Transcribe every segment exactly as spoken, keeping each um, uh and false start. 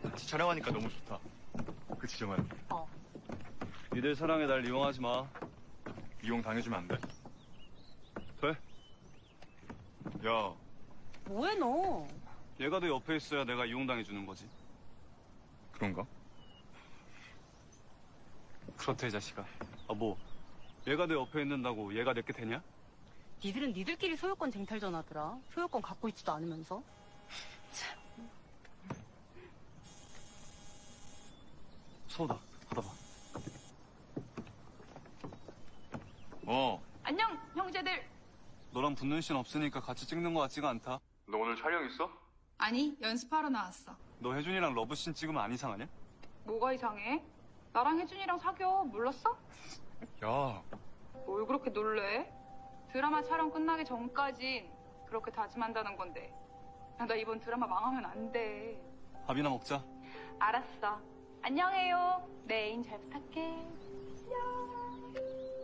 같이 촬영하니까 너무 좋다. 그치, 정말. 어. 니들 사랑에 날 이용하지 마. 이용 당해주면 안 돼? 돼? 야, 뭐해 너? 얘가 너 옆에 있어야 내가 이용당해주는 거지. 그런가? 그렇대, 이 자식아. 아, 뭐, 얘가 너 옆에 있는다고 얘가 내게 되냐? 니들은 니들끼리 소유권 쟁탈 전하더라. 소유권 갖고 있지도 않으면서. 서우다, 받아봐. 어. 안녕, 형제들. 너랑 붙는 씬 없으니까 같이 찍는 거 같지가 않다. 너 오늘 촬영 있어? 아니, 연습하러 나왔어. 너 혜준이랑 러브씬 찍으면 안 이상하냐? 뭐가 이상해? 나랑 혜준이랑 사겨. 몰랐어? 야, 뭘 그렇게 놀래? 드라마 촬영 끝나기 전까진 그렇게 다짐한다는 건데. 야, 나 이번 드라마 망하면 안 돼. 밥이나 먹자. 알았어. 안녕해요. 내 애인 잘 부탁해. 안녕.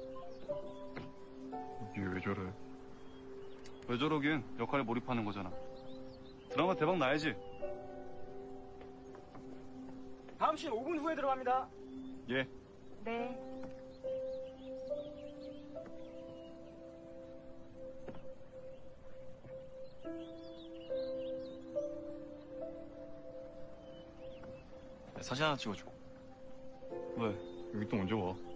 이게 왜 저래? 왜 저러긴 역할에 몰입하는 거잖아. 드라마 대박 나야지. 다음 씬 오 분 후에 들어갑니다. 예. 네. 야, 사진 하나 찍어줘. 왜? 여기 또 언제 와?